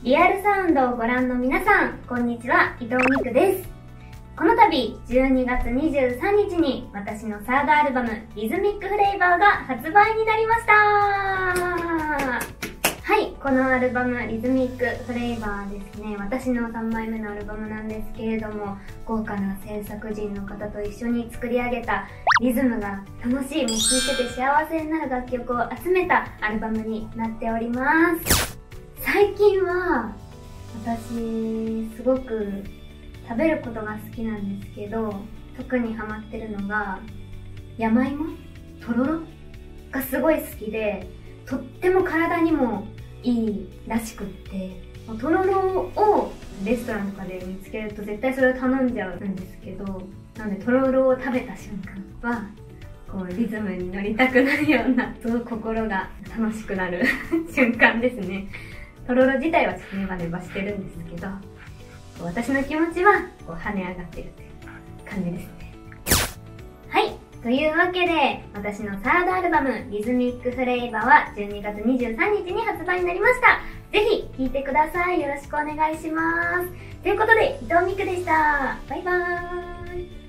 リアルサウンドをご覧の皆さん、こんにちは、伊藤美久です。この度、12月23日に私のサードアルバム、リズミックフレイバーが発売になりました。はい、このアルバム、リズミックフレイバーですね、私の3枚目のアルバムなんですけれども、豪華な制作陣の方と一緒に作り上げたリズムが楽しい、もう聴いてて幸せになる楽曲を集めたアルバムになっております。最近は、私、すごく食べることが好きなんですけど、特にハマってるのが、山芋とろろがすごい好きで、とっても体にもいいらしくって、とろろをレストランとかで見つけると絶対それを頼んじゃうんですけど、なのでとろろを食べた瞬間は、こうリズムに乗りたくなるような、すごく心が楽しくなる瞬間ですね。とろろ自体はちょっとネバネバしてるんですけど、私の気持ちはこう跳ね上がってるという感じですね。はい。というわけで、私のサードアルバム、リズミックフレイバーは12月23日に発売になりました。ぜひ聴いてください。よろしくお願いします。ということで、伊藤美久でした。バイバーイ。